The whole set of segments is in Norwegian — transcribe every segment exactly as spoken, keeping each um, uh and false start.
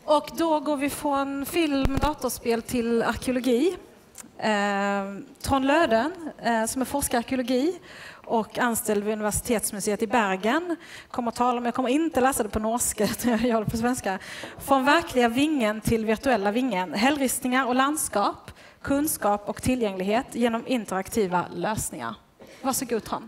Och då går vi från film, datorspel till arkeologi. Eh, Trond Löden, eh, som är forskare i arkeologi och anställd vid Universitetsmuseet i Bergen, kommer att tala om, jag kommer inte läsa det på norska, utan jag gör det på svenska. Från verkliga vingen till virtuella vingen. Hällristningar och landskap, kunskap och tillgänglighet genom interaktiva lösningar. Varsågod, Trond.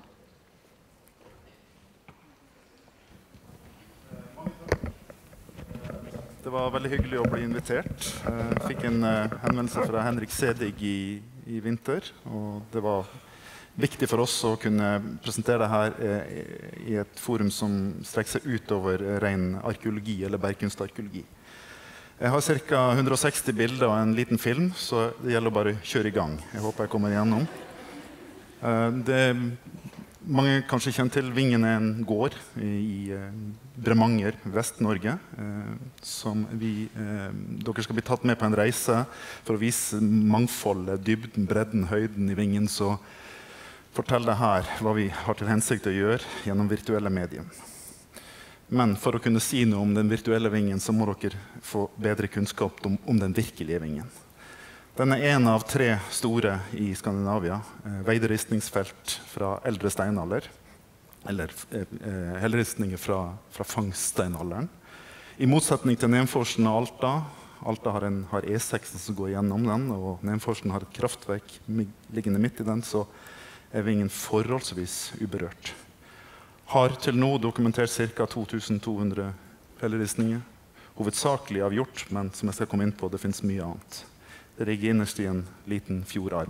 Det var veldig hyggelig å bli invitert. Jeg fikk en henvendelse fra Henrik Sedig i, i vinter, og det var viktig for oss å kunne presentere det her i et forum som strekker seg ut over ren arkeologi eller bergkunstarkeologi. Jeg har ca. hundre og seksti bilder og en liten film, så det gjelder bare å kjøre i gang. Jeg håper jeg kommer igjennom. Det mange kanskje kjenner til, Vingen er en gård i Bremanger, Vest-Norge, som vi, dere skal bli tatt med på en reise for å vise mangfoldet, dybden, bredden, høyden i Vingen, så fortell deg her hva vi har til hensikt å gjøre gjennom virtuelle medium. Men for å kunne si noe om den virtuelle Vingen, så må dere få bedre kunnskap om, om den virkelige Vingen. Den er en av tre store i Skandinavia, eh, veideristningsfelt fra eldre steinalder, eller eh, helleristninger fra, fra fangststeinalderen. I motsetning til Nemforsen og Alta, Alta har, en, har E seks som går gjennom den, og Nemforsen har et kraftverk liggende midt i den, så er Vingen forholdsvis uberørt. Har til nå dokumentert ca. to tusen to hundre helleristninger, hovedsakelig avgjort, men som jeg skal komme inn på, det finnes mye annet. Det ligger innerst i en liten fjordarm.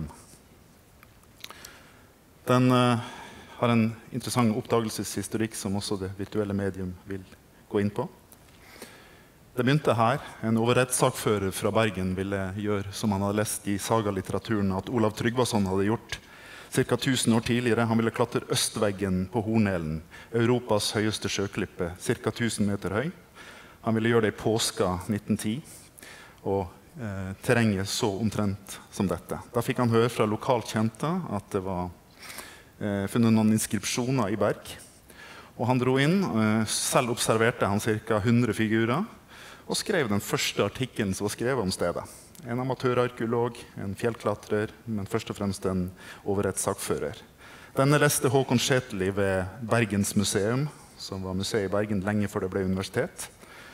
Den uh, har en interessant oppdagelseshistorikk som også det virtuelle medium vil gå inn på. Det begynte her. En overrettssakfører fra Bergen ville gjøre som han hadde lest i sagalitteraturen at Olav Tryggvason hadde gjort ca. tusen år tidligere. Han ville klatre østveggen på Hornelen, Europas høyeste sjøklippe, ca. tusen meter høy. Han ville gjøre det i påska nitten ti, og Eh, terrenget så omtrent som dette. Da fikk han høre fra lokalt kjente at det var eh, funnet noen inskripsjoner i berg. Og han dro inn, eh, selv observerte han ca. hundre figurer, og skrev den første artikkelen som var skrevet om stedet. En amatørarkeolog, en fjellklatrer, men først og fremst en overrettssakfører. Denne leste Håkon Scheteli ved Bergens museum, som var museet i Bergen lenge før det ble universitet.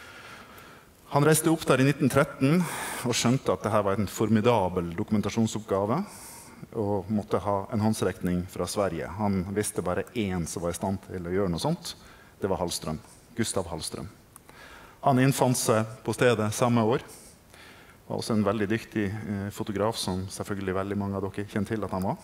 Han reiste opp der i nitten tretten og skjønte at dette var en formidabel dokumentasjonsoppgave og måtte ha en håndsrekning fra Sverige. Han visste bare én som var i stand til å gjøre noe sånt. Det var Hallstrøm, Gustav Hallstrøm. Han innfant seg på stedet samme år. Var også en veldig dyktig eh, fotograf, som selvfølgelig veldig mange av dere kjenner til at han var.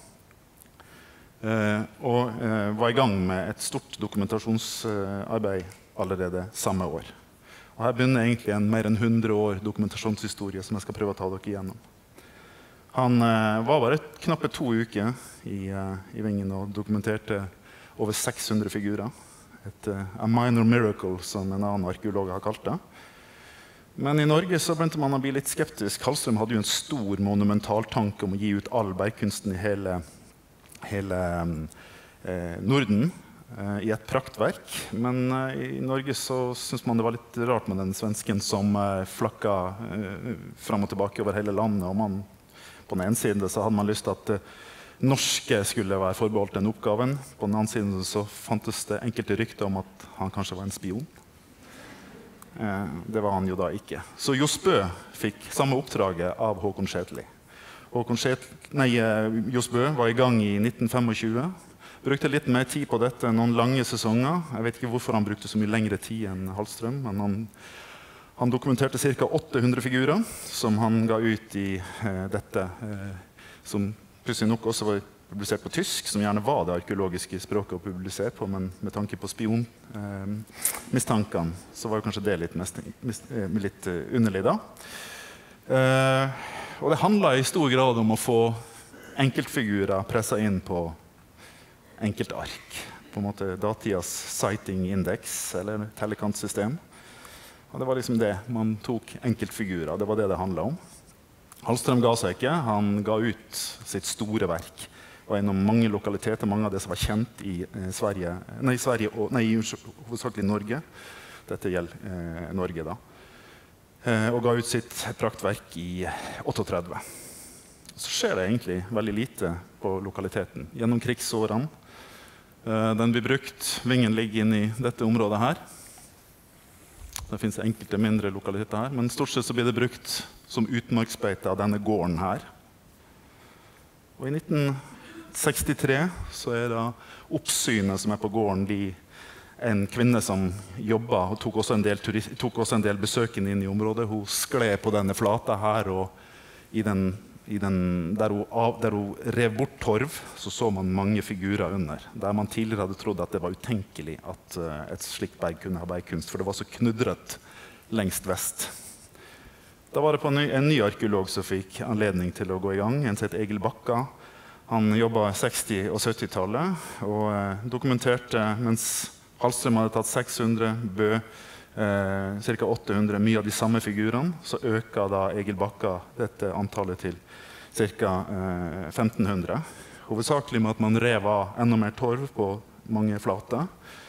Eh, og eh, var i gang med et stort dokumentasjonsarbeid allerede samme år. Og her begynner egentlig en mer enn hundre år dokumentasjonshistorie som jeg skal prøve å ta dere igjennom. Han eh, var bare knappe to uker i, eh, i Vingen og dokumenterte over seks hundre figurer. Et uh, a minor miracle, som en annen arkeolog har kalt det. Men i Norge så begynte man å bli litt skeptisk. Hallstrøm hadde jo en stor monumentaltanke om å gi ut all bergkunsten i hele, hele eh, Norden. I et praktverk, men uh, i Norge så synes man det var litt rart med den svensken som uh, flakka uh, frem og tilbake over hele landet, og man, på den ene siden så hadde man lyst til at uh, norske skulle være forbeholdt den oppgaven. På den andre siden så fantes det enkelte rykter om at han kanskje var en spion. Uh, det var han jo da ikke. Så Johs Bø fikk samme oppdraget av Håkon Scheteli. Håkon Scheteli, nei, uh, Johs Bø var i gang i nitten tjuefem. Brukte litt mer tid på dette, noen lange sesonger. Jeg vet ikke hvorfor han brukte så mye lengre tid enn Hallstrøm, men han, han dokumenterte ca. åtte hundre figurer, som han ga ut i eh, dette, eh, som plutselig nok også var publisert på tysk, som gjerne var det arkeologiske språket å publisere på, men med tanke på spionmistankene, eh, så var kanskje det litt, mest, mist, eh, litt eh, underlig da. Eh, og det handlet i stor grad om å få enkeltfigurer presset inn på enkelt ark, på en måte datidas sighting index, eller tellekantsystem. Og det var liksom det, man tok enkeltfigurer, det var det det handlet om. Hallstrøm ga seg ikke, han ga ut sitt store verk, og gjennom mange lokaliteter, mange av det som var kjent i eh, Sverige, nei, Sverige og, nei, hovedsakelig Norge. Dette gjelder eh, Norge da. og ga ut sitt praktverk i trettito. Så skjer det egentlig veldig lite på lokaliteten gjennom krigsårene. Den blir brukt, vingen ligger inne i dette området her. Det finnes enkelte mindre lokaliteter her, men stort sett så blir det brukt som utmarksbeite av denne gården her. Og i nitten sekstitre så er det oppsynet som er på gården, de, en kvinne som jobbet og tok også en del, turist, tok også en del besøkende inn i området. Hun skled på denne flata her, og i den, i den, der, hun av, der hun rev bort torv, så så man mange figurer under. Der man tidligere hadde trodd at det var utenkelig at uh, et slikt berg kunne ha bergkunst, for det var så knudret lengst vest. Da var det på en ny, en ny arkeolog som fikk anledning til å gå i gang, en som het Egil Bakka. Han jobbet seksti- og syttitallet og eh, dokumenterte, mens Hallstrøm hadde tatt seks hundre, Bø eh, ca. åtte hundre, mye av de samme figurene, så øka da Egil Bakka dette antallet til ca. Eh, femten hundre. Hovedsakelig med at man rev av enda mer torv på mange flater.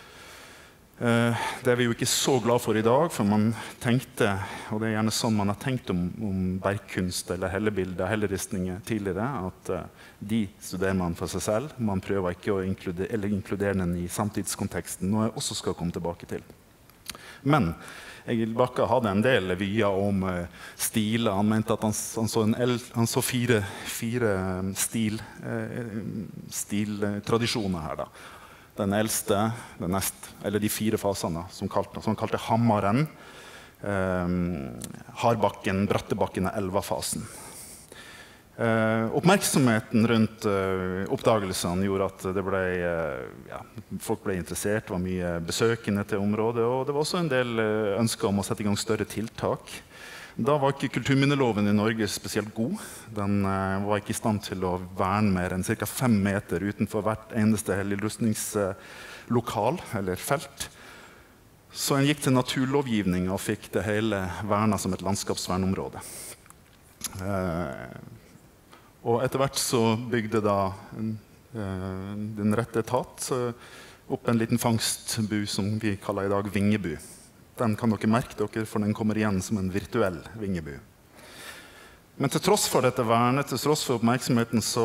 Eh, det er vi jo ikke så glad for i dag, for man tenkte, og det er gjerne sånn man har tenkt om, om bergkunst eller hellebilder, helleristninger tidligere, at eh, de studerer man for seg selv. Man prøver ikke å inkludere, eller inkludere den i samtidskonteksten, noe jeg også skal komme tilbake til. Men Egil Bakka hadde en del vyer om uh, stiler. Han mente at han, han så, en el, han så fire, fire stil, uh, stiltradisjoner her. Da. Den eldste, den nest, eller de fire fasene, som, kalte, som han kalte Hammaren, uh, Hardbakken, Brattebakken og Elvafasen. Uh, oppmerksomheten rundt uh, oppdagelsene gjorde at det ble, uh, ja, folk ble interessert, det var mye besøkende til området, og det var også en del uh, ønsker om å sette i gang større tiltak. Da var ikke kulturminneloven i Norge spesielt god. Den uh, var ikke i stand til å verne mer enn ca. fem meter utenfor hvert eneste helligrustningslokal eller felt. Så en gikk til naturlovgivning og fikk det hele vernet som et landskapsvernområde. Uh, Og etter hvert så bygde da en, uh, den rette etat uh, opp en liten fangstbu som vi kaller i dag vingebu. Den kan dere merke dere, for den kommer igjen som en virtuell vingebu. Men til tross for dette vernet, til tross for oppmerksomheten, så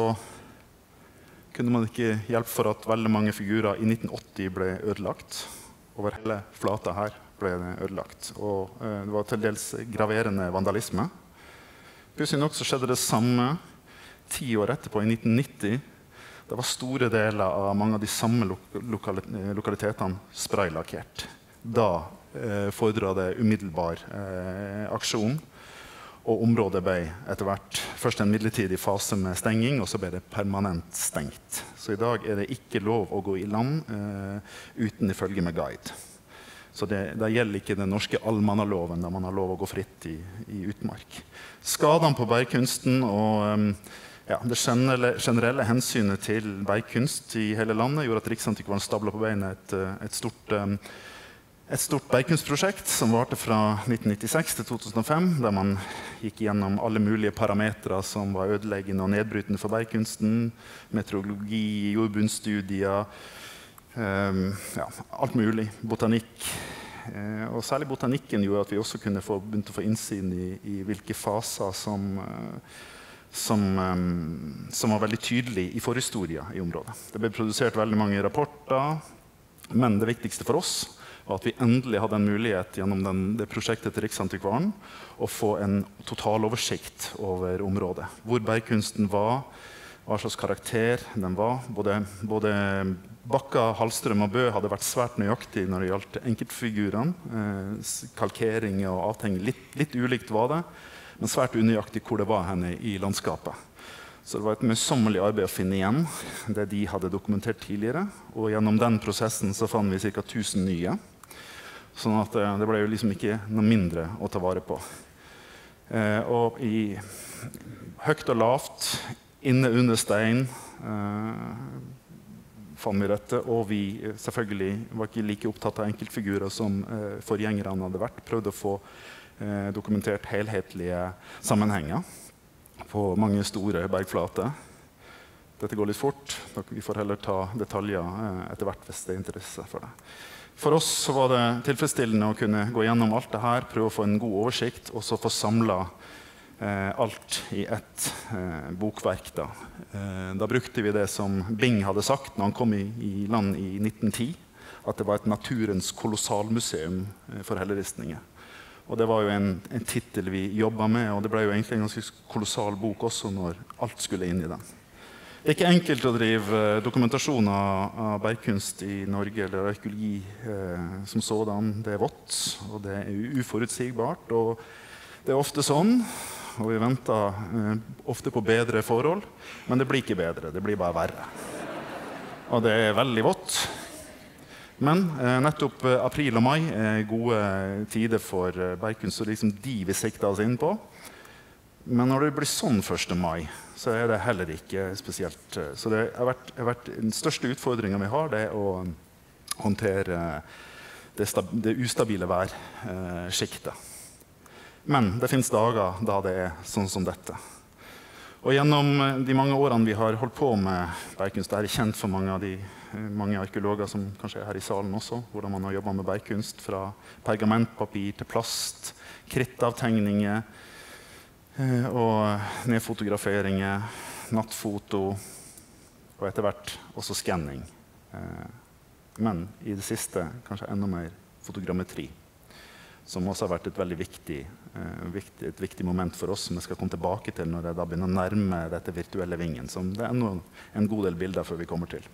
kunne man ikke hjelpe for at veldig mange figurer i nitten åtti ble ødelagt. Over hele flata her ble det ødelagt. Og uh, det var til dels graverende vandalisme. Pussig nok så skjedde det samme ti år etterpå, i nitten nitti. Det var store deler av mange av de samme lo lokalitetene spraylakkert. Da eh, fordret det umiddelbar eh, aksjon, og området ble etter hvert først en midlertidig fase med stenging, og så ble det permanent stengt. Så i dag er det ikke lov å gå i land eh, uten ifølge med guide. Så det, det gjelder ikke den norske allmannaloven, der man har lov å gå fritt i, i utmark. Skadene på bergkunsten og um, ja, det generelle, generelle hensynet til bergkunst i hele landet gjorde at Riksantikvaren stablet på beina et, et stort, um, et stort bergkunstprosjekt som varte fra nitten nittiseks til to tusen og fem, der man gikk gjennom alle mulige parametre som var ødeleggende og nedbrytende for bergkunsten, meteorologi, jordbunnstudier, um, ja, alt mulig, botanikk. Uh, og særlig botanikken gjorde at vi også kunne få, begynte å få innsyn i, i hvilke faser som uh, Som, um, som var veldig tydelig i forhistoria i området. Det ble produsert veldig mange rapporter, men det viktigste for oss var at vi endelig hadde en mulighet gjennom den, det prosjektet til Riksantikvaren å få en totaloversikt over området. Hvor bergkunsten var, hva slags karakter den var. Både, både Bakka, Hallstrøm og Bø hadde vært svært nøyaktig når det gjaldt enkeltfigurene. Eh, kalkering og avtegning. Litt, litt ulikt var det, men svært unøyaktig hvor det var henne i landskapet. Så det var et møysommelig arbeid å finne igjen det de hadde dokumentert tidligere. Og gjennom den prosessen så fant vi ca. tusen nye. Sånn at det ble jo liksom ikke noe mindre å ta vare på. Eh, og i høyt og lavt, inne under stein, eh, fant vi dette. Og vi selvfølgelig var ikke like opptatt av enkeltfigurer som eh, forgjengerne hadde vært. Prøvde å få Eh, dokumentert helhetlige sammenhenger på mange store bergflater. Dette går litt fort. Vi får heller ta detaljer eh, etter hvert hvis det er interesse for det. For oss så var det tilfredsstillende å kunne gå gjennom alt det her, prøve å få en god oversikt, og så få samlet eh, alt i ett eh, bokverk. Da. Eh, da brukte vi det som Bing hadde sagt når han kom i, i land i nitten ti, at det var et naturens kolossalmuseum eh, for helleristninger. Og det var jo en, en titel vi jobbet med, og det ble jo egentlig en ganske kolossal bok også når alt skulle inn i den. Det er ikke enkelt å drive dokumentasjon av, av bergkunst i Norge, eller arkeologi eh, som sådan. Det er vått, og det er uforutsigbart, og det er ofte sånn, og vi venter eh, ofte på bedre forhold, men det blir ikke bedre, det blir bare verre. Og det er veldig vått. Men eh, nettopp eh, april og mai er gode tider for eh, bergkunst, og liksom de vi sikter oss inn på. Men når det blir sånn første mai, så er det heller ikke spesielt. Så det har vært, har vært den største utfordringen vi har, det er å håndtere det, det ustabile værsjiktet. Men det finnes dager da det er sånn som dette. Og gjennom de mange årene vi har holdt på med bergkunst, det er kjent for mange av de mange arkeologer som kanskje er her i salen også, hvordan man har jobbet med bergkunst, fra pergamentpapir til plast, krittavtegninger, og nedfotograferinger, nattfoto, og etter hvert også skanning. Men i det siste kanskje enda mer fotogrammetri, som også har vært et veldig viktig, viktig, et viktig moment for oss, som jeg skal komme tilbake til når jeg da begynner å nærme dette virtuelle vingen, som det er enda en god del bilder før vi kommer til.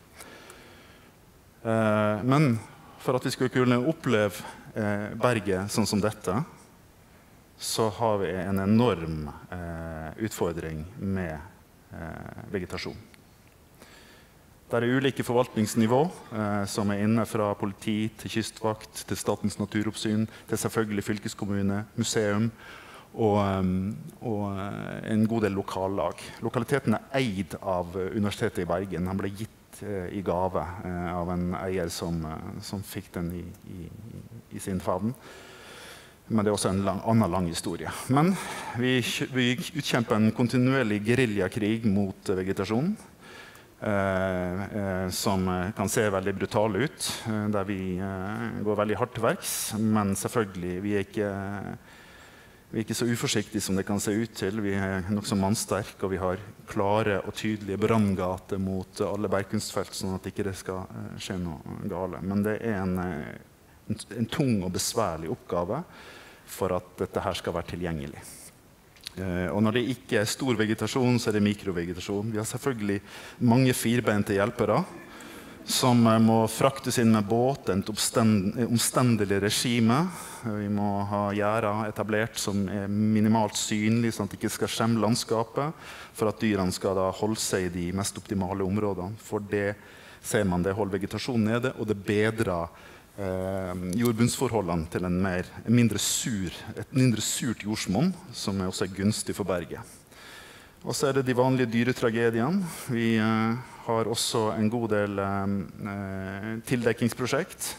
Men for at vi skulle kunne oppleve berget sånn som dette, så har vi en enorm eh, utfordring med eh, vegetasjon. Det er ulike forvaltningsnivå eh, som er inne fra politi til kystvakt, til Statens naturoppsyn, til selvfølgelig fylkeskommune, museum og, um, og en god del lokallag. Lokaliteten er eid av Universitetet i Bergen. Han ble gitt eh, i gave eh, av en eier som, eh, som fikk den i, i, i sin favn. Men det er også en lang, annen lang historie. Men vi, vi utkjemper en kontinuerlig guerillakrig mot vegetasjon, eh, eh, som kan se veldig brutal ut, eh, der vi eh, går veldig hardt til verks. Men selvfølgelig, vi er, ikke, vi er ikke så uforsiktige som det kan se ut til. Vi er nok så mannsterke, og vi har klare og tydelige branngater mot alle bergkunstfelt, sånn at ikke det skal eh, skje noe gale. Men det er en, en, en tung og besværlig oppgave for at dette her skal være tilgjengelig. Eh, og når det ikke er stor vegetasjon, så er det mikrovegetasjon. Vi har selvfølgelig mange firbente hjelpere som eh, må fraktes inn med båt, et omstendelig regime. Vi må ha gjerder etablert som er minimalt synlige, sånn at det ikke skal skjemme landskapet, for at dyrene skal da holde seg i de mest optimale områdene. For det ser man, det holder vegetasjonen nede, og det bedrer Eh, jordbunnsforholdene til en mer, en mindre sur, et mindre surt jordsmonn, som er også er gunstig for berget. Og så er det de vanlige dyretragediene. Vi eh, har også en god del eh, tildekkingsprosjekt.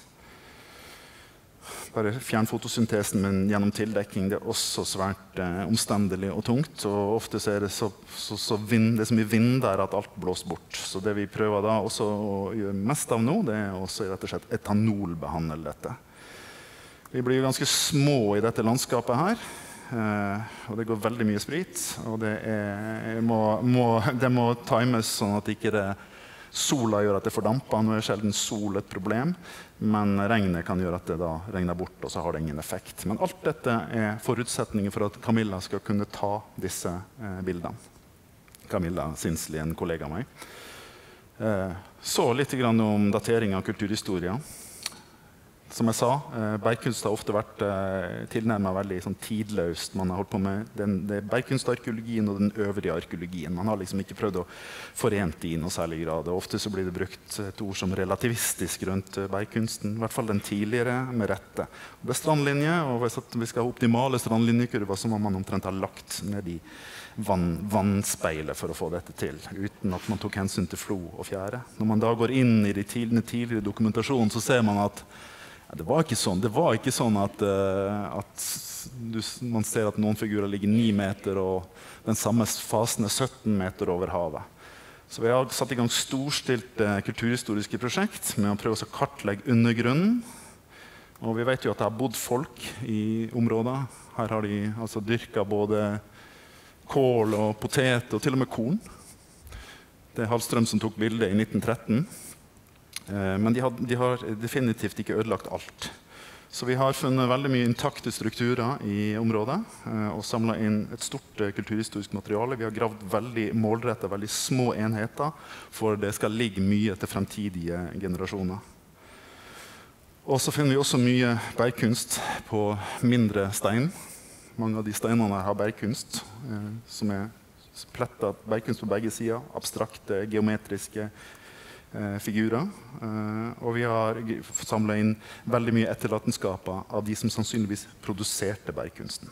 Bare fjernfotosyntesen, men gjennom tildekking, det er også svært eh, omstendelig og tungt. Og ofte så er det så, så, så, vind, det er så mye vind der at alt blåser bort. Så det vi prøver da også å gjøre mest av nå, det er også rett og slett etanolbehandle dette. Vi blir jo ganske små i dette landskapet her, eh, og det går veldig mye sprit. Og det, er, må, må, det må times sånn at ikke det sola gjør at det fordamper. Nå er sjelden sol et problem, men regnet kan gjøre at det da regner bort, og så har det ingen effekt. Men alt dette er forutsetninger for at Camilla skal kunne ta disse eh, bildene. Camilla Sinsli, en kollega av meg. Eh, så litt grann om datering av kulturhistoria. Som jeg sa, eh, bergkunst har ofte vært eh, tilnærmet veldig sånn, tidløst. Man har holdt på med den, den bergkunstarkeologien og den øvrige arkeologien. Man har liksom ikke prøvd å forene det i noe særlig grad. Og ofte så blir det brukt et ord som relativistisk rundt eh, bergkunsten. I hvert fall den tidligere, med rette. Og det er strandlinje, og hvis vi skal ha optimale strandlinjekurver, så må man omtrent ha lagt ned i vann, vannspeilet for å få dette til, uten at man tok hensyn til flo og fjære. Når man da går inn i de tidligere, tidligere dokumentasjonen, så ser man at Det var ikke sånn, det var ikke sånn at, uh, at du, man ser at noen figurer ligger ni meter, og den samme fasen er sytten meter over havet. Så vi har satt i gang storstilt uh, kulturhistoriske prosjekt med å prøve å kartlegge undergrunnen Og vi vet jo at det har bodd folk i området. Her har de altså dyrket både kål og potet og til og med korn. Det er Hallstrøm som tok bildet i nitten tretten. Eh, men de har, de har definitivt ikke ødelagt alt. Så vi har funnet veldig mye intakte strukturer i området eh, og samlet inn et stort eh, kulturhistorisk materiale. Vi har gravd veldig målrettet, veldig små enheter, for det skal ligge mye til fremtidige generasjoner. Og så finner vi også mye bergkunst på mindre stein. Mange av de steinene har bergkunst, eh, som er plettet bergkunst på begge sider, abstrakte, geometriske eh, figurer. Eh, og vi har samlet inn veldig mye etterlatenskaper av de som sannsynligvis produserte bergkunsten.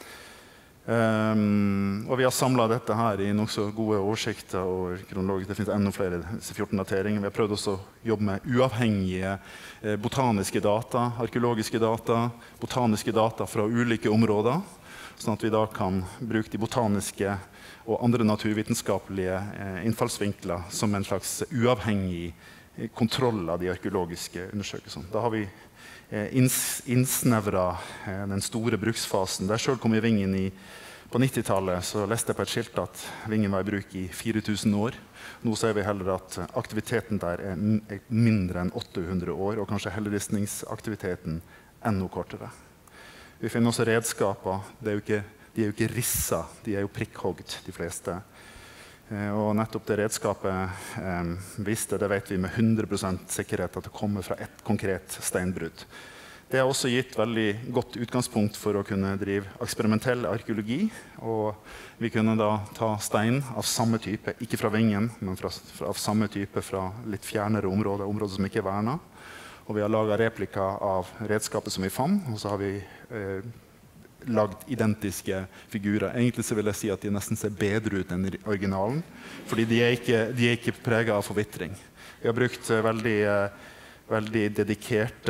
Um, og vi har samlet dette her i nok så gode oversikter og kronologisk. Det finnes enda flere fjorten dateringer. Vi har prøvd også å jobbe med uavhengige eh, botaniske data, arkeologiske data, botaniske data fra ulike områder, sånn at vi da kan bruke de botaniske og andre naturvitenskapelige eh, innfallsvinkler som en slags uavhengig eh, kontroll av de arkeologiske undersøkelsene. Da har vi eh, inns, innsnevret eh, den store bruksfasen. Der selv kom i Vingen i På nittitallet så leste jeg på et skilt at Vingen var i bruk i fire tusen år. Nå ser vi heller at aktiviteten der er mindre enn åtte hundre år, og kanskje helleristningsaktiviteten enda kortere. Vi finner også redskaper. Det er jo ikke, de er jo ikke rissa, de er jo prikkhogd, de fleste. Eh, og nettopp det redskapet eh, visste, det vet vi med hundre prosent sikkerhet at det kommer fra et konkret steinbrudd. Det har også gitt veldig godt utgangspunkt for å kunne drive eksperimentell arkeologi. Og vi kunne da ta stein av samme type, ikke fra Vingen, men fra, fra, av samme type fra litt fjernere områder, områder som ikke er vernet. Og vi har laget replika av redskapet som vi fant, og så har vi eh, lagd identiske figurer. Egentlig så vil jeg si at de nesten ser bedre ut enn originalen, fordi de er ikke, de er ikke preget av forvitring. Vi har brukt eh, veldig... Eh, veldig dedikerte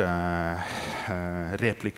eh,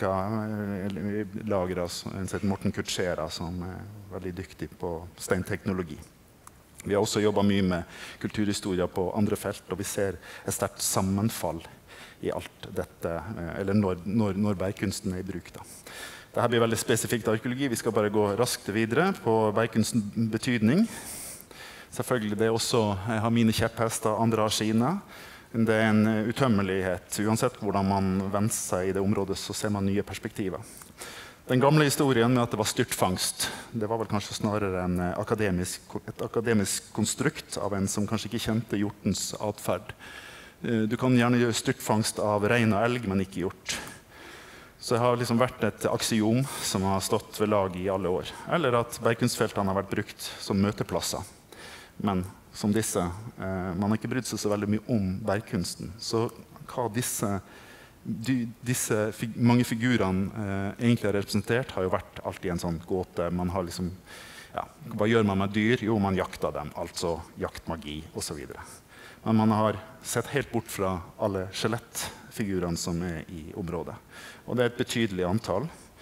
replikalagrere, en som heter Morten Kutschera, som er veldig dyktig på steinteknologi. Vi har også jobbet mye med kulturhistorie på andre felt, og vi ser et sterkt sammenfall i alt dette, eh, eller når, når, når bergkunsten er i bruk. Da. Dette blir veldig spesifikt arkeologi. Vi skal bare gå raskt videre på bergkunstens betydning. Selvfølgelig, det er også, jeg har mine kjepphester, andre har sine. Det er en utømmelighet. Uansett hvordan man vender seg i det området, så ser man nye perspektiver. Den gamle historien med at det var styrtfangst, det var vel kanskje snarere en akademisk, et akademisk konstrukt av en som kanskje ikke kjente hjortens atferd. Du kan gjerne gjøre styrtfangst av rein og elg, men ikke hjort. Så det har liksom vært et aksiom som har stått ved lag i alle år. Eller at bergkunstfeltene har vært brukt som møteplasser. Men som disse, eh, man har ikke brydd seg så veldig mye om bergkunsten. Så hva disse, de, disse fig, mange figurene eh, egentlig har representert, har jo vært alltid en sånn gåte. Man har liksom, ja, hva gjør man med dyr? Jo, man jakter dem, altså jaktmagi og så videre. Men man har sett helt bort fra alle skjelettfigurene som er i området. Og det er et betydelig antall.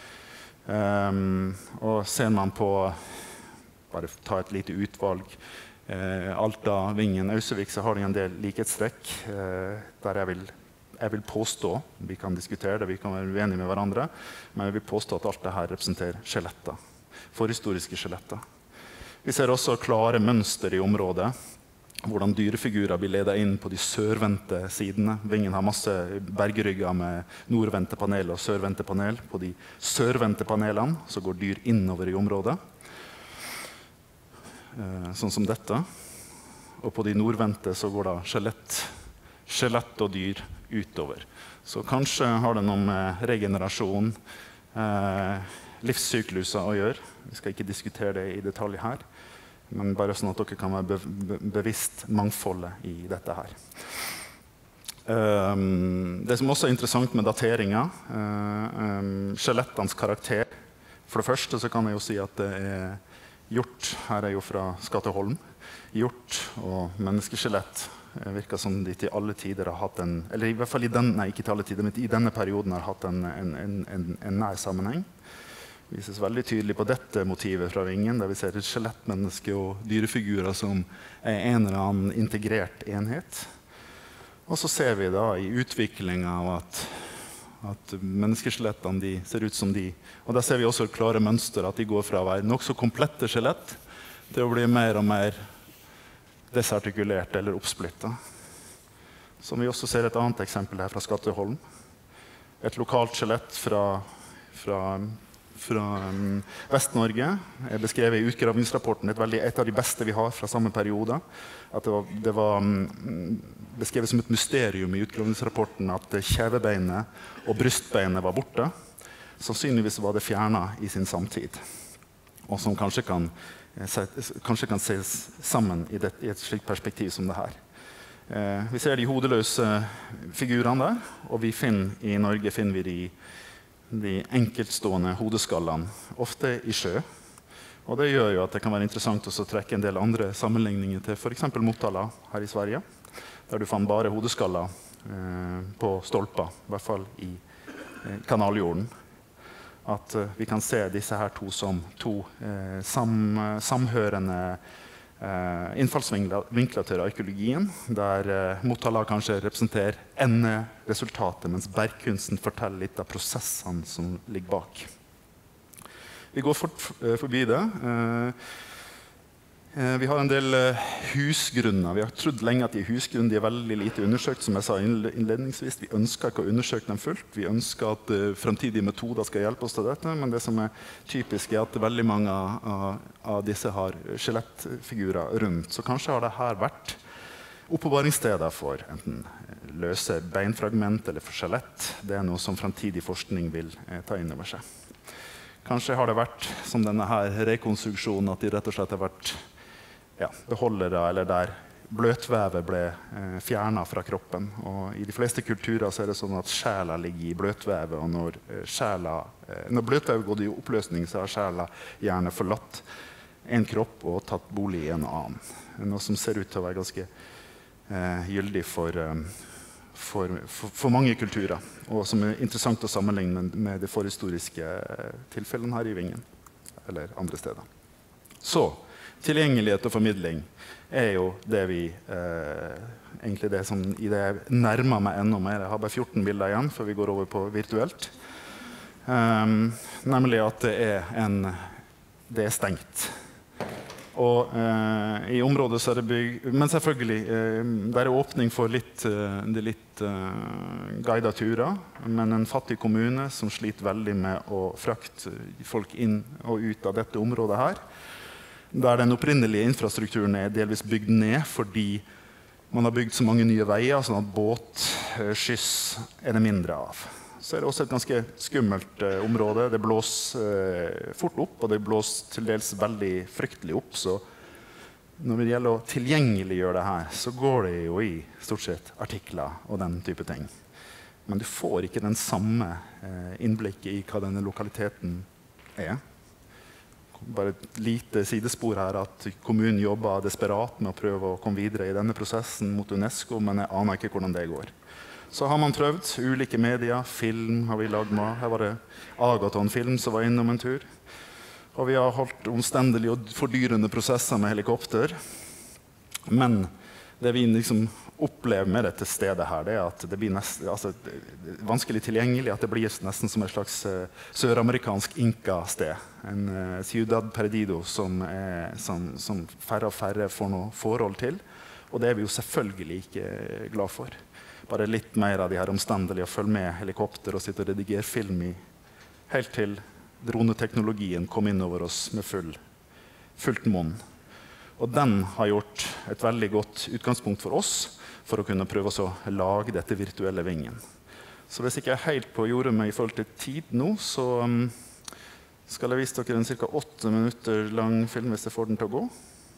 Um, og ser man på, bare ta et lite utvalg, Eh, Alta, Vingen, Ausevik, så har de en del likhetstrekk eh, der jeg vil, jeg vil påstå, vi kan diskutere det, vi kan være uenige med hverandre, men jeg vil påstå at alt det her representerer skjeletter, forhistoriske skjeletter. Vi ser også klare mønster i området, hvordan dyrefigurer blir ledet inn på de sørvendte sidene. Vingen har masse bergrygger med nordvendte panel og sørvendte panel. På de sørvendte panelene så går dyr innover i området. Sånn som dette. Og på de nordvendte så går da skjelett, skjelett og dyr utover. Så kanskje har det noe med regenerasjon, eh, livssykluser å gjøre. Vi skal ikke diskutere det i detalj her, men bare sånn at dere kan være be be bevisst mangfoldet i dette her. Um, det som også er interessant med dateringen, uh, um, skjelettenes karakter. For det første så kan jeg jo si at det er hjort, her er jo fra Skateholm. Hjort og menneskeskjelett virker som de til alle tider har hatt en, eller i hvert fall i den, nei, ikke til alle tider, men i denne perioden har hatt en, en, en, en, en nær sammenheng. Det vises veldig tydelig på dette motivet fra Vingen, der vi ser et skjelettmenneske og dyrefigurer som er en eller annen integrert enhet. Og så ser vi da i utviklingen av at At menneskeskjelettene de ser ut som de. Og der ser vi også klare mønster, at de går fra å være nok så komplette skjelett til å bli mer og mer desartikulert eller oppsplittet. Som vi også ser et annet eksempel her fra Skatteholm. Et lokalt skjelett fra, fra, fra um, Vest-Norge er beskrevet i utgravingsrapporten, et, veldig, et av de beste vi har fra samme periode. At det var, det var um, beskrevet som et mysterium i utgravingsrapporten at kjevebeinet og brystbeinet var borte. Sannsynligvis var det fjernet i sin samtid, og som kanskje kan, kanskje kan ses sammen i, det, i et slikt perspektiv som det her. Eh, vi ser de hodeløse figurene der, og vi finner, i Norge finner vi de, de enkeltstående hodeskallene, ofte i sjø. Og det gjør jo at det kan være interessant å trekke en del andre sammenligninger til for eksempel Motala her i Sverige, der du fant bare hodeskaller eh, på stolper, i hvert fall i eh, kanaljorden. At uh, vi kan se disse her to som to eh, sam, samhørende eh, innfallsvinkler til arkeologien, der eh, Motala kanskje representerer enderesultatet, mens bergkunsten forteller litt av prosessene som ligger bak. Vi går fort uh, forbi det. Uh, uh, vi har en del uh, husgrunner. Vi har trodd lenge at de husgrunner de er veldig lite undersøkt, som jeg sa innledningsvis. Vi ønsker ikke å undersøke dem fullt. Vi ønsker at uh, fremtidige metoder skal hjelpe oss til dette, men det som er typisk er at veldig mange av, av disse har skjelettfigurer rundt. Så kanskje har det her vært oppbevaringssteder for enten løse beinfragment eller for skjelett. Det er noe som fremtidig forskning vil uh, ta inn over seg. Kanskje har det vært som denne her rekonstruksjonen, at de rett og slett har vært ja, beholdere, eller der bløtvevet ble eh, fjernet fra kroppen. Og i de fleste kulturer så er det sånn at sjela ligger i bløtvevet, og når, eh, sjela, eh, når bløtvevet går i oppløsning, så har sjela gjerne forlatt en kropp og tatt bolig i en annen. Noe som ser ut til å være ganske eh, gyldig for, eh, for, for, for mange kulturer, og som er interessant å sammenligne med, med de forhistoriske tilfellene her i Vingen, eller andre steder. Så, tilgjengelighet og formidling er jo det vi, eh, egentlig det som i det jeg nærmer meg enda mer. Jeg har bare fjorten bilder igjen, før vi går over på virtuelt. Um, nemlig at det er, en, det er stengt. Og eh, i området så er det bygg, men selvfølgelig, eh, der er åpning for litt, eh, det litt eh, guidede turer, men en fattig kommune som sliter veldig med å frakte folk inn og ut av dette området her, der den opprinnelige infrastrukturen er delvis bygd ned fordi man har bygd så mange nye veier, sånn at båt, eh, skyss er det mindre av. Så er det også et ganske skummelt eh, område. Det blåser eh, fort opp, og det blåser til dels veldig fryktelig opp. Så når det gjelder å tilgjengeliggjøre det her, så går det jo i stort sett artikler og den type ting. Men du får ikke den samme eh, innblikket i hva denne lokaliteten er. Bare et lite sidespor her at kommunen jobber desperat med å prøve å komme videre i denne prosessen mot UNESCO, men jeg aner ikke hvordan det går. Så har man prøvd ulike medier, film har vi laget med. Her var det Agaton Film som var innom en tur. Og vi har holdt omstendelige og fordyrende prosesser med helikopter. Men det vi liksom opplever med dette stedet her, det er at det blir nesten, altså, det er vanskelig tilgjengelig, at det blir nesten som et slags uh, søramerikansk inka-sted. En uh, Ciudad Perdido som, er, som, som færre og færre får noe forhold til. Og det er vi jo selvfølgelig ikke glad for. Bare litt mer av de her omstendelige å følge med helikopter og sitte og redigere film i, helt til droneteknologien kom inn over oss med full, fullt monn. Og den har gjort et veldig godt utgangspunkt for oss for å kunne prøve å lage dette virtuelle Vingen. Så hvis ikke jeg er helt på jordet med i forhold til tid nå, så um, skal jeg vise dere en cirka åtte minutter lang film hvis jeg får den til å gå.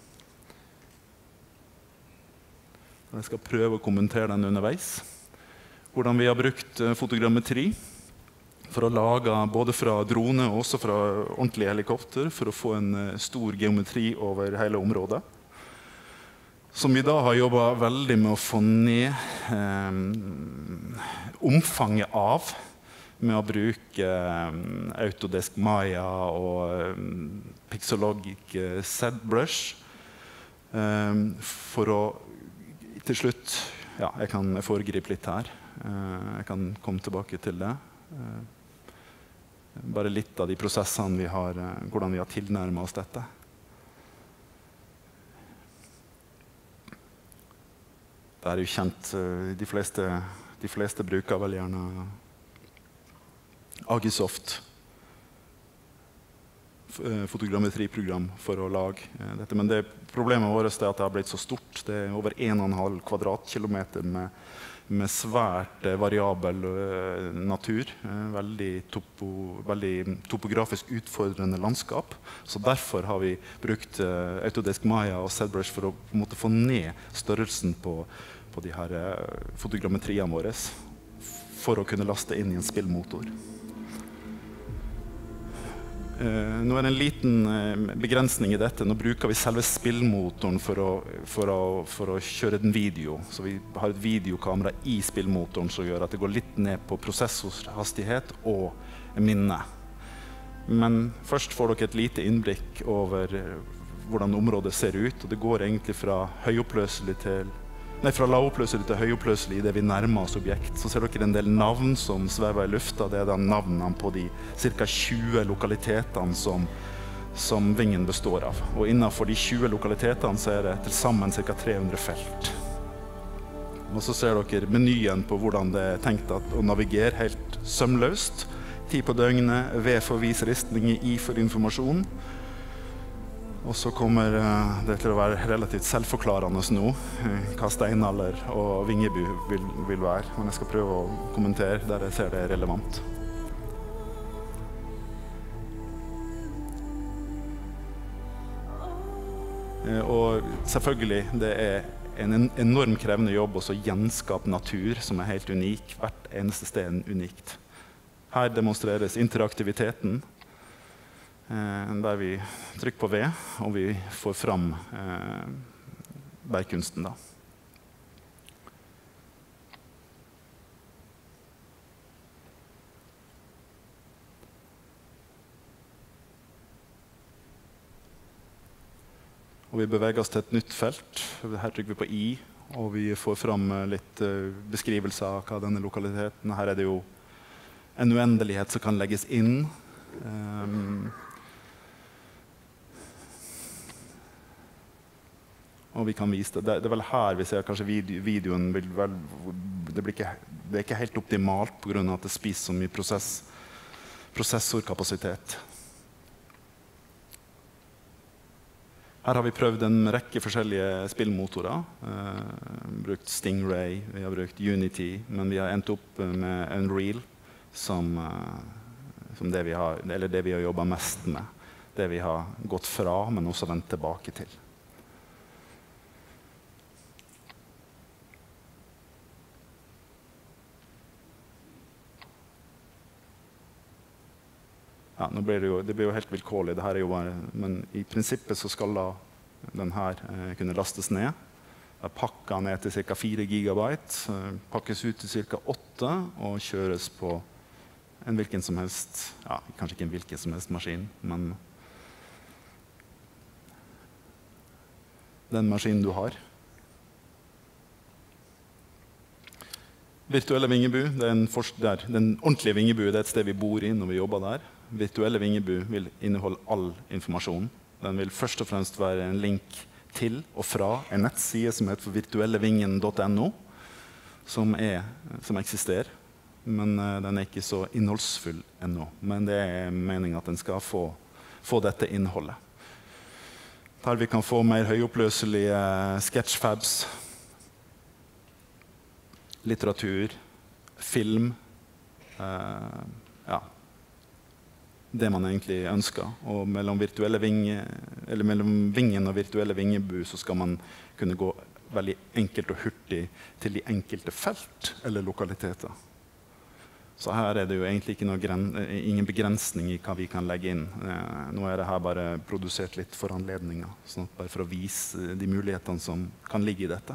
Jeg skal prøve å kommentere den underveis. Hvordan vi har brukt fotogrammetri for å lage både fra drone og også fra ordentlige helikopter for å få en stor geometri over hele området. Som vi da har jobbet veldig med å få ned eh, omfanget av med å bruke eh, Autodesk Maya og eh, Pixologic eh, ZBrush eh, for å til slutt, ja, jeg kan foregripe litt her. Jeg kan komme tilbake til det. Bare litt av de prosessene vi har, hvordan vi har tilnærmet oss dette. Det er jo kjent, de fleste, de fleste bruker vel gjerne Agisoft, fotogrammetriprogram for å lage dette. Men det problemet vårt er at det har blitt så stort. Det er over en og en halv kvadratkilometer med, med svært variabel uh, natur. Uh, veldig, topo, veldig topografisk utfordrende landskap. Så derfor har vi brukt uh, Autodesk Maya og ZBrush for å på en måte få ned størrelsen på, på de her uh, fotogrammetriene våre for å kunne laste inn i en spillmotor. Uh, nå er det en liten uh, begrensning i dette. Nå bruker vi selve spillmotoren for å, for, å, for å kjøre en video. Så vi har et videokamera i spillmotoren som gjør at det går litt ned på prosessorhastighet og minne. Men først får dere et lite innblikk over uh, hvordan området ser ut. Og det går egentlig fra høyoppløselig til Nei, fra lavoppløselig til høyoppløselig i det vi nærmer oss objekt. Så ser dere en del navn som svever i lufta. Det er da navnene på de ca. tjue lokalitetene som, som vingen består av. Og innenfor de tjue lokalitetene så er det til sammen ca. tre hundre felt. Og så ser dere menyen på hvordan det er tenkt at, å navigere helt sømløst. Tid på døgnet, V for vis ristninger, I for informasjon. Og så kommer uh, det til å være relativt selvforklarende nå, uh, hva steinalder og vingebu vil, vil være. Men jeg skal prøve å kommentere der jeg ser det er relevant. Uh, og selvfølgelig, det er en en enorm krevende jobb å gjenskape natur som er helt unik. Hvert eneste sted er unikt. Her demonstreres interaktiviteten. Eh, der vi trykker på V, og vi får fram eh, bergkunsten. Da. Og vi beveger oss til et nytt felt. Her trykker vi på I, og vi får fram litt uh, beskrivelse av hva denne lokaliteten. Her er det jo en uendelighet som kan legges inn. Um, Og vi kan vise det. det. Det er vel her vi ser kanskje video, videoen vil vel, det, blir ikke, det er ikke helt optimalt på grunn av at det spiser så mye prosess, prosessorkapasitet. Her har vi prøvd en rekke forskjellige spillmotorer. Eh, brukt Stingray, vi har brukt Unity, men vi har endt opp med Unreal som, eh, som det vi har, eller det vi har jobbet mest med. Det vi har gått fra, men også vendt tilbake til. Ja, nå blir det, jo, det blir jo helt vilkårlig, det her er jo bare, men i prinsippet så skal da den her eh, kunne lastes ned. Da pakker ned til ca. fire gigabyte, eh, pakkes ut til ca. åtte og kjøres på en hvilken som helst, ja, kanskje ikke en hvilken som helst maskin, men den maskinen du har. Virtuelle vingebu, det er en der, den ordentlige vingebu, det er et sted vi bor i når vi jobber der. Virtuelle vingebu vil inneholde all informasjon. Den vil først og fremst være en link til og fra en nettside som heter virtuellevingen punktum no, som, er, som eksisterer. Men uh, den er ikke så innholdsfull ennå. Men det er meningen at den skal få, få dette innholdet. Der vi kan få mer høyoppløselige uh, sketchfabs, litteratur, film, uh, ja, det man egentlig ønsker. Og mellom, virtuelle vinge, eller mellom vingen og virtuelle vingebu så skal man kunne gå veldig enkelt og hurtig til de enkelte felt eller lokaliteter. Så her er det jo egentlig ikke noe gren, ingen begrensning i hva vi kan legge inn. Eh, nå er det her bare produsert litt for anledninger, sånn bare for å vise de mulighetene som kan ligge i dette.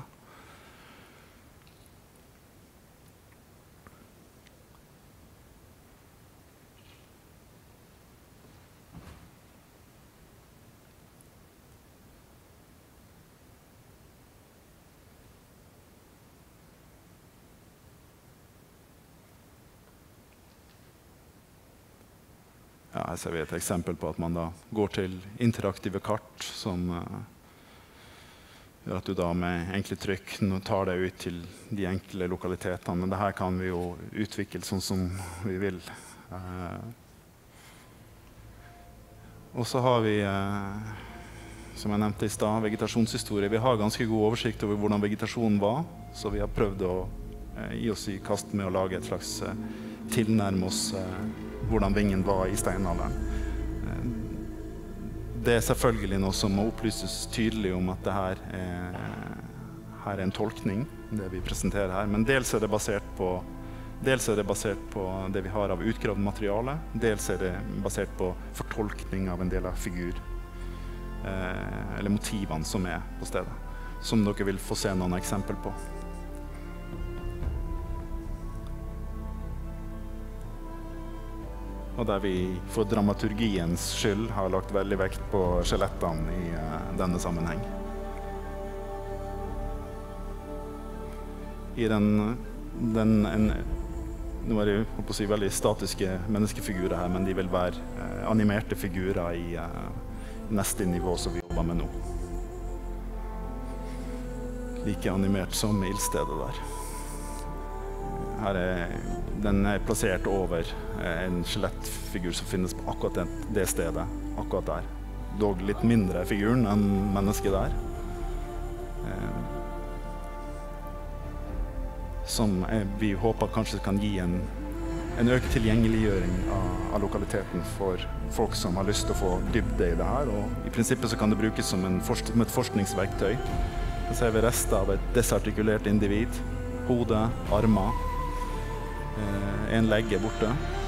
ja, her ser vi et eksempel på at man da går til interaktive kart som uh, gjør at du da med enkle trykk nå tar deg ut til de enkle lokalitetene. Men det her kan vi jo utvikle sånn som vi vil. Uh, og så har vi, uh, som jeg nevnte i stad, vegetasjonshistorie. Vi har ganske god oversikt over hvordan vegetasjonen var, så vi har prøvd å uh, gi oss i kast med å lage et slags uh, tilnærme oss uh, hvordan vingen var i steinalderen. Det er selvfølgelig noe som må opplyses tydelig om at det her er, her er en tolkning, det vi presenterer her. Men dels er det basert på, dels er det basert på det vi har av utgravd materiale, dels er det basert på fortolkning av en del av figur, eh, eller motivene som er på stedet, som dere vil få se noen eksempel på. Og der vi for dramaturgiens skyld har lagt veldig vekt på skjelettene i uh, denne sammenheng. I den, den en, nå er det jo på å si veldig statiske menneskefigurer her, men de vil være uh, animerte figurer i uh, neste nivå som vi jobber med nå. Like animert som ildstedet der. Her er, den er plassert over en skjelettfigur som finnes på akkurat det, det stedet, akkurat der. Dog litt mindre figuren enn mennesket der. Eh, som er, vi håper kanskje kan gi en, en økt tilgjengeliggjøring av, av lokaliteten for folk som har lyst til å få dybde i det her. Og i prinsippet så kan det brukes som, en, som et forskningsverktøy. Her ser vi rester av et desartikulert individ, hode, armer. Eh, en legge borte.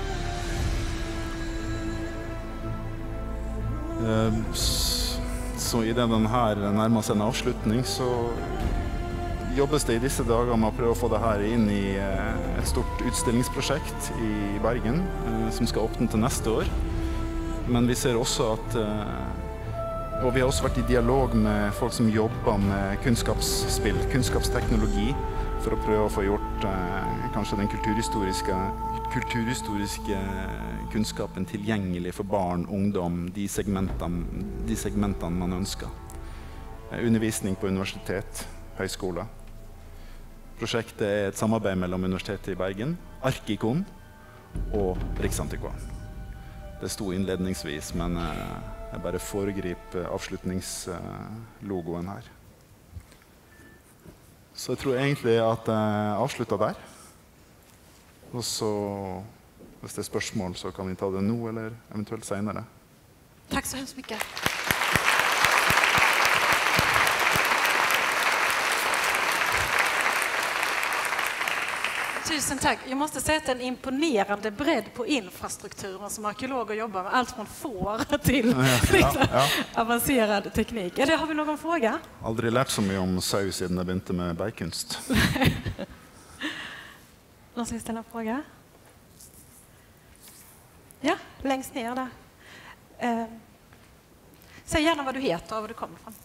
Eh, så i det den her nærmer seg en avslutning, så jobbes det i disse dager med å prøve å få det her inn i eh, et stort utstillingsprosjekt i Bergen, eh, som skal åpne til neste år. Men vi ser også at eh, og vi har også vært i dialog med folk som jobber med kunnskapsspill, kunnskapsteknologi, for å prøve å få gjort eh, kanskje den kulturhistoriske, kulturhistoriske kunnskapen tilgjengelig for barn, ungdom, de segmentene, de segmentene man ønsker. Eh, undervisning på universitet, høyskole. Prosjektet er et samarbeid mellom Universitetet i Bergen, Arkikon og Riksantikvaren. Det sto innledningsvis, men eh, jeg bare foregriper avslutningslogoen her. Så jeg tror egentlig at jeg avslutter der. Og så, hvis det er spørsmål, så kan vi ta det nå, eller eventuelt senere. Takk så hemskt mye. Tusen tack. Jag måste säga att det är en imponerande bredd på infrastrukturen som arkeologer jobbar med. Allt från får till ja, ja, ja. avancerad teknik. Eller har vi någon fråga? Aldrig lärt så mye om sau siden jeg begynte med bergkunst. Någon som vill ställa en fråga? Ja, längst ner där. Eh, säg gärna vad du heter och var du kommer ifrån.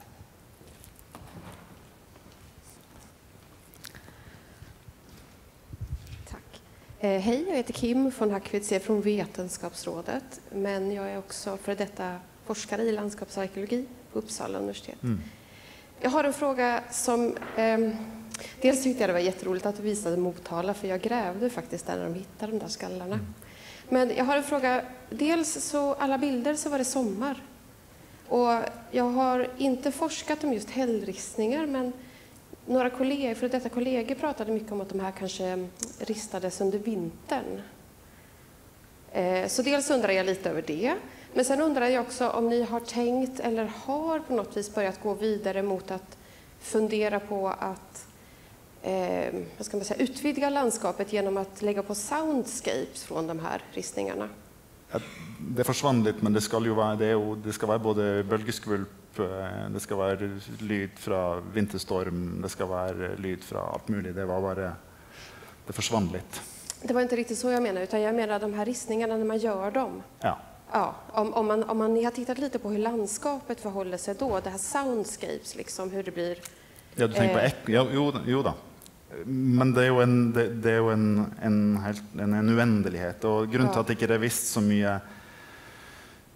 Eh, hej, jag heter Kim von Hackwitz, jag är från Vetenskapsrådet, men jag är också för detta forskare i landskapsarkeologi på Uppsala universitet. Mm. Jag har en fråga som, eh, dels tyckte jag det var jätteroligt att du visade Motala, för jag grävde faktiskt där när de hittade de där skallarna. Mm. Men jag har en fråga, dels så alla bilder så var det sommar, och jag har inte forskat om just hällristningar, men några kollegor, för detta kollegor pratade mycket om att de här kanske ristades under vintern. Eh, så dels undrar jag lite över det. Men sen undrar jag också om ni har tänkt eller har på något vis börjat gå vidare mot att fundera på att eh, vad ska man säga, utvidga landskapet genom att lägga på soundscapes från de här ristningarna. Ja, det forsvann litt, men det skal jo være, det er jo, det skal være både bølgeskvulp, det skal være lyd fra vinterstorm, det skal være lyd fra alt mulig. Det var bare, det forsvann litt. Det var inte riktigt så jag menar, utan jag menar de här ristningarna när man gör dem. Ja. Ja, om, om, man, om man ni har tittat lite på hur landskapet förhåller sig då, det här soundscapes, liksom, hur det blir... Ja, du tenker eh, på ekko, ja, jo, jo da. Men det er jo en, det, det er jo en, en, helt, en, en uendelighet, og grunnen til at ikke det er visst så mye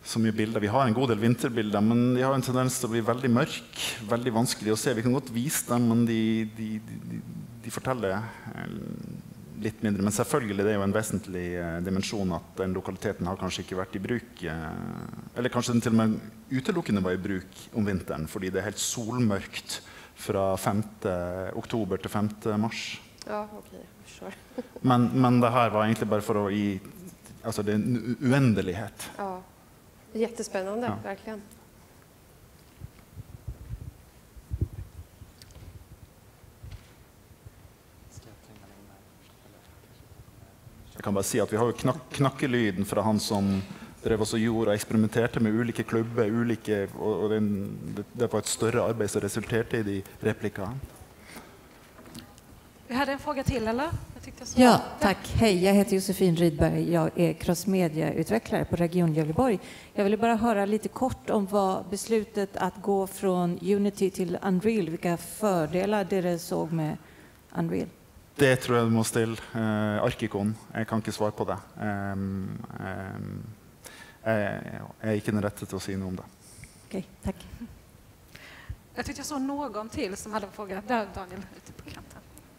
så mye bilder. Vi har en god del vinterbilder, men de har en tendens til å bli veldig mørk, veldig vanskelig å se. Vi kan godt vise dem, men de, de, de, de forteller litt mindre. Men selvfølgelig det er jo en vesentlig eh, dimensjon at den lokaliteten har kanskje ikke vært i bruk, eh, eller kanskje den til og med utelukkende var i bruk om vinteren, fordi det er helt solmørkt fra femte oktober til femte mars. Ja, okej, sure. men, men det her var egentlig bare for å gi, altså det er en uendelighet. Ja. Jättespännande, ja. Verkligen. Jeg kan bare si at vi har jo knak knakkelyden fra han som drev også gjorde og eksperimenterte med ulike klubber, ulike, og, og den, det, det var ett større arbeid som resulterte i de replikkene. Vi hade en fråga till, eller? Jag tyckte jag så. Ja, tack. Hej, jag heter Josefin Rydberg. Jag är crossmedia-utvecklare på Region Gävleborg. Jag ville bara höra lite kort om vad beslutet att gå från Unity till Unreal, vilka fördelar det såg med Unreal. Det tror jeg du må stille uh, Arkikon. Jeg kan ikke svare på det. Um, um, jeg, jeg er ikke den rette til å si noe om det. Okej, tack. Jag tyckte jag såg någon till som hade en fråga. Där, Daniel, ute på kanten.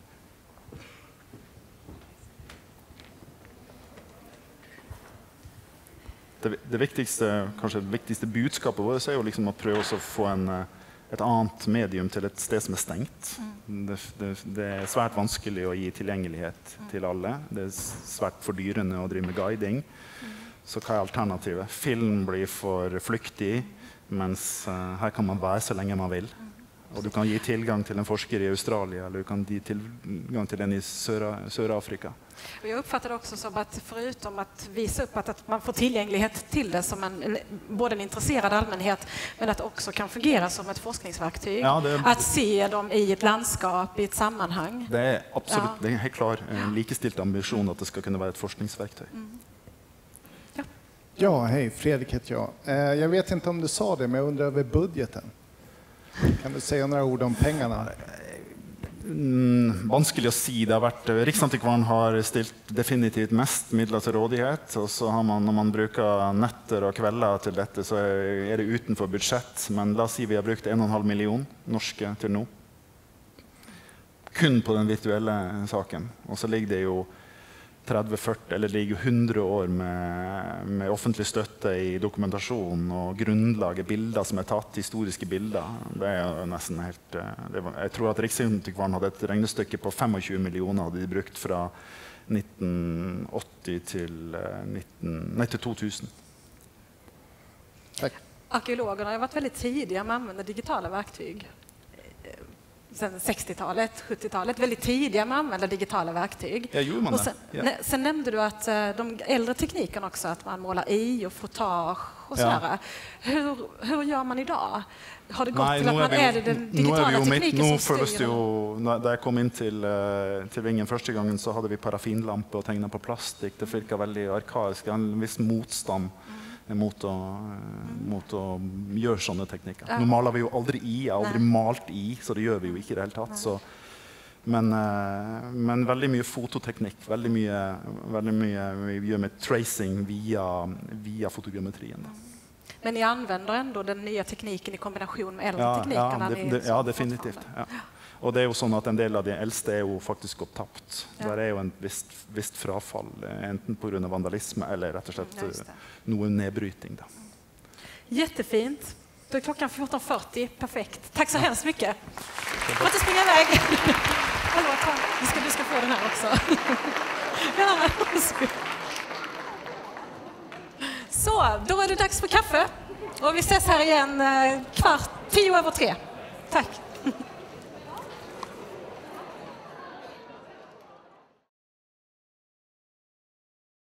Det, det viktigste, kanskje det viktigste budskapet vårt er jo liksom å prøve å få en, et annet medium til et sted som er stengt. Mm. Det, det, det er svært vanskelig å gi tilgjengelighet mm. til alle. Det er svært fordyrende å drive med guiding. Mm. Så hva er alternativet? Film blir for flyktig, mens uh, her kan man være så lenge man vil. Og du kan gi tilgang til en forsker i Australia, eller du kan gi tilgang til en i Sør-Afrika. Och jag uppfattar det också som att förutom att visa upp att, att man får tillgänglighet till det som en, både en intresserad allmänhet, men att också kan fungera som ett forskningsverktyg. Ja, det, att se dem i ett landskap, i ett sammanhang. Det är absolut, ja. Det är helt klart en likestilt ambition att det ska kunna vara ett forskningsverktyg. Mm. Ja. Ja, hej, Fredrik heter jag. Jag vet inte om du sa det, men jag undrar över budgeten. Kan du säga några ord om pengarna? Mm, vanskelig å si. Det har vært, Riksantikvaren har stilt definitivt mest midler til rådighet, og så har man, når man bruker netter og kvelder til dette, så er det utenfor budsjett. Men la oss si vi har brukt en og en halv million norske til nå. Kun på den virtuelle saken. Og så ligger det jo tretti førti, eller ligger hundre år med, med offentlig støtte i dokumentasjon og grunnlaget, bilder som er tatt, historiske bilder. Det er jo nesten helt... Det var, jeg tror at Riksantikvaren hadde et regnestykke på tjuefem millioner hadde de brukt fra nitten åtti til, nitten, nei, til to tusen. Tack. Arkeologerna har varit väldigt tidiga med att använda digitala verktyg. Sen sextiotalet, sjuttiotalet, väldigt tidiga med att använda digitala verktyg. Ja, jo, man och sen, ja. sen nämnde du att de äldre teknikerna också, att man målar i och fotage och så här. Hur, hur gör man idag? Har det gått Nei, till att man är det den digitala tekniken midt, som styr? styr? Jo, da jeg kom inn til, til Vingen første gangen, så hadde vi parafinlampe og tegnet på plastikk. Det virket veldig arkaisk, en viss motstand. Mot å, mot å gjøre sånne teknikker. Nå maler vi jo aldri i, jeg har aldri malt i, så det gjør vi jo ikke i det hele tatt. Så, men, men veldig mye fototeknikk, veldig mye, veldig mye vi gjør med tracing via, via fotogrammetrien. Men ni använder ändå den nya tekniken i kombination med äldre ja, tekniker? Ja, det, det, ja definitivt. Ja. Og det er jo sånn at en del av de eldste er jo faktisk gått tapt. Ja. Der er jo en visst, visst frafall, enten på grunn av vandalisme eller rett og slett ja, noe nedbryting. Da. Jättefint. Då är klockan fjorton fyrtio. Perfekt. Tack så hemskt mycket. Får inte springa iväg. Hallå, du ska, du ska få den här också. Ja, så, då är det dags för kaffe. Och vi ses här igen kvart, tio över tre. Tack.